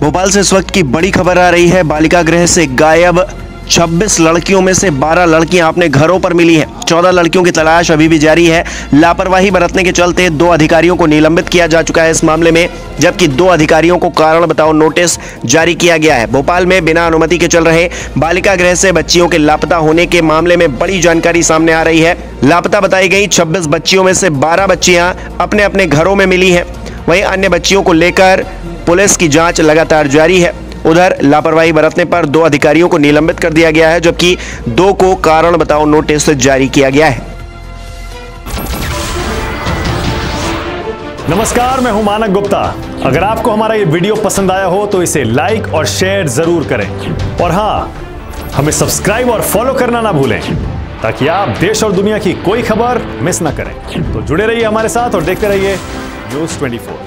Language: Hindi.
भोपाल से इस वक्त की बड़ी खबर आ रही है। बालिका गृह से गायब 26 लड़कियों में से 12 लड़कियां अपने घरों पर मिली हैं। 14 लड़कियों की तलाश अभी भी जारी है। लापरवाही बरतने के चलते 2 अधिकारियों को निलंबित किया जा चुका है इस मामले में, जबकि 2 अधिकारियों को कारण बताओ नोटिस जारी किया गया है। भोपाल में बिना अनुमति के चल रहे बालिका गृह से बच्चियों के लापता होने के मामले में बड़ी जानकारी सामने आ रही है। लापता बताई गई 26 बच्चियों में से 12 बच्चियां अपने अपने घरों में मिली हैं। वहीं अन्य बच्चियों को लेकर पुलिस की जांच लगातार जारी है। उधर लापरवाही बरतने पर 2 अधिकारियों को निलंबित कर दिया गया है, जबकि 2 को कारण बताओ नोटिस जारी किया गया है। नमस्कार, मैं हूं मानक गुप्ता। अगर आपको हमारा ये वीडियो पसंद आया हो तो इसे लाइक और शेयर जरूर करें, और हां, हमें सब्सक्राइब और फॉलो करना ना भूलें ताकि आप देश और दुनिया की कोई खबर मिस ना करें। तो जुड़े रहिए हमारे साथ और देखते रहिए न्यूज़ 24।